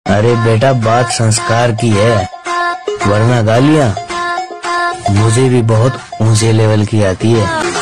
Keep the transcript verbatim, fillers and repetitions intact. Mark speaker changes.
Speaker 1: अरे बेटा, बात संस्कार की है, वरना गालियाँ मुझे भी बहुत ऊंचे लेवल की आती है।